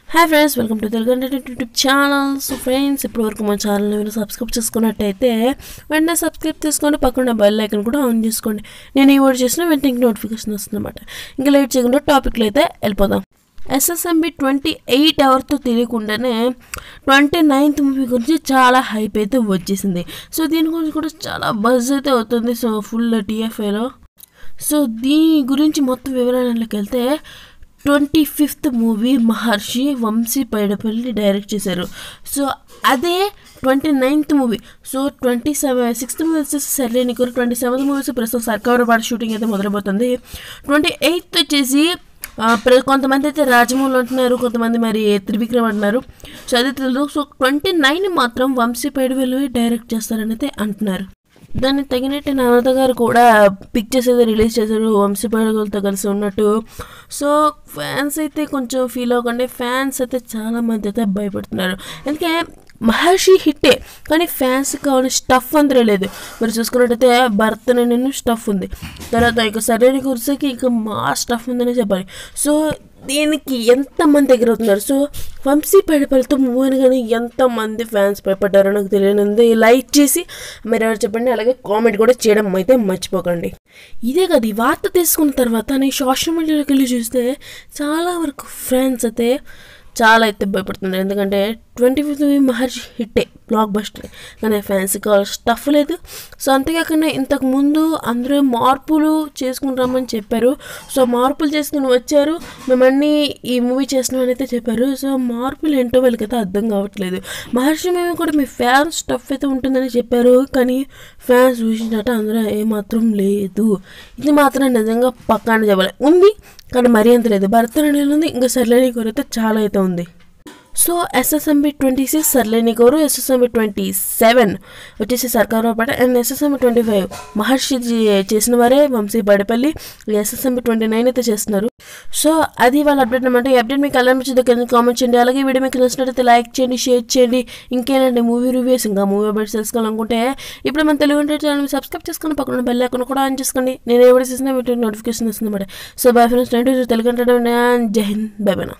Hi friends, welcome to Telugu YouTube channel. So friends, ఇప్పటివరకు మా ఛానల్ని మీరు సబ్స్క్రైబ్ చేసుకున్నట్టయితే వెంటనే సబ్స్క్రైబ్ చేసుకోండి, పక్కన బెల్ ఐకాన్ కూడా ఆన్ చేసుకోండి. నేను ఈ వర్డ్ చేసిన వెంటనే నోటిఫికేషన్ వస్తుందన్నమాట. ఇంకా లేట్ చేయకుండా టాపిక్లో అయితే వెళ్ళిపోదాం. SSMB 28 ఎవరితో తెలియకుండానే 29th మూవీ గురించి చాలా హైప్ అయితే వచ్చేసింది. సో దీని గురించి కూడా చాలా బజ్ అయితే అవుతుంది. So full TFIలో. సో దీని గురించి మొత్తం వివరాలలోకి వెళ్తే 25th movie Maharshi Vamshi Paidipally direct చేశారు. సో అదే 29th movie. So 6th movie వచ్చేసి సర్లేనికోరు, 27th మూవీ ప్రస్తుతం సర్కారుపాటు షూటింగ్ అయితే మొదలైపోతుంది. 28th వచ్చేసి కొంతమంది అయితే రాజమౌళి అంటున్నారు, కొంతమంది మరి త్రివిక్రమ్ అంటున్నారు. సో అదే తెలియదు. సో 29 మాత్రం వంశీ పైడిపల్లి డైరెక్ట్ చేస్తారని అయితే అంటున్నారు. దానికి తగినట్టు నవత గారు కూడా పిక్చర్స్ అయితే రిలీజ్ చేశారు వంశీ పైడిపల్లితో కలిసి ఉన్నట్టు. సో ఫ్యాన్స్ అయితే కొంచెం ఫీల్ అవ్వకండి. ఫ్యాన్స్ అయితే చాలామంది అయితే భయపడుతున్నారు. ఎందుకంటే మహర్షి హిట్టే, కానీ ఫ్యాన్స్ కావాలి స్టఫ్ అందరూ లేదు. మరి చూసుకున్నట్టయితే భరత్ నేను స్టఫ్ ఉంది, తర్వాత ఇక సరైన కుర్చీకి ఇక మా స్టఫ్ ఉందని చెప్పాలి. సో దీనికి ఎంతమంది ఎగురవుతున్నారు. సో వంశీ పైడిపల్లితో మూవీ కానీ ఎంతమంది ఫ్యాన్స్ భయపడ్డారో నాకు తెలియనుంది. లైక్ చేసి మీరు ఎవరు చెప్పండి, అలాగే కామెంట్ కూడా చేయడం అయితే మర్చిపోకండి. ఇదే కదా ఈ వార్త తీసుకున్న తర్వాత నేను సోషల్ మీడియాలోకి వెళ్ళి చూస్తే చాలా వరకు ఫ్యాన్స్ అయితే చాలా అయితే భయపడుతున్నారు. ఎందుకంటే 25th మహర్షి హిట్టే, బ్లాక్ బస్టర్, కానీ ఫ్యాన్స్ కావాలి స్టఫ్ లేదు. సో అంతేకాకుండా ఇంతకుముందు అందరూ మార్పులు చేసుకుంటామని చెప్పారు. సో మార్పులు చేసుకుని వచ్చారు, మేమన్నీ ఈ మూవీ చేస్తున్నామని అయితే చెప్పారు. సో మార్పులు ఏంటో వాళ్ళకైతే అర్థం కావట్లేదు. మహర్షి మూవీ కూడా మీ ఫ్యాన్స్ స్టఫ్ అయితే ఉంటుందని చెప్పారు, కానీ ఫ్యాన్స్ చూసినట్టు అందరూ ఏమాత్రం లేదు. ఇది మాత్రం నిజంగా పక్కానే చెప్పాలి. ఉంది కానీ మరీ అంత లేదు. భరతనాట్యం ఉంది, ఇంకా సర్లేనికోరు అయితే చాలా అయితే ఉంది. సో SSMB 26 సర్లేనికోరు, SSMB 27 వచ్చేసి సర్కారుపాట, అండ్ SSMB 25 మహర్షి చేసిన వారే వంశీ పైడిపల్లి, SSMB 29 అయితే చేస్తున్నారు. సో అది వాళ్ళ అప్డేట్ అనమాట. ఈ అప్డేట్ మీకు ఎలా అనిపించిందో కింద కామెంట్ చేయండి. అలాగే వీడియో మీకు నచ్చినట్లయితే లైక్ చేయండి, షేర్ చేయండి. ఇంకేనంటే మూవీ రివ్యూస్ ఇంకా మూవీ అప్డేట్స్ తెలుసుకోవాలనుకుంటే ఇప్పుడు మన తెలుగు ఛానల్ సబ్స్క్రైబ్ చేసుకుని పక్కన బెల్ ఐకాన్ కూడా ఆన్ చేసుకోండి. నేను ఎవరు చేసినా వీటికి నోటిఫికేషన్ వస్తుంది అనమాట. సో బై ఫ్రెండ్స్, తెలుగు జై హింద్, బై బై.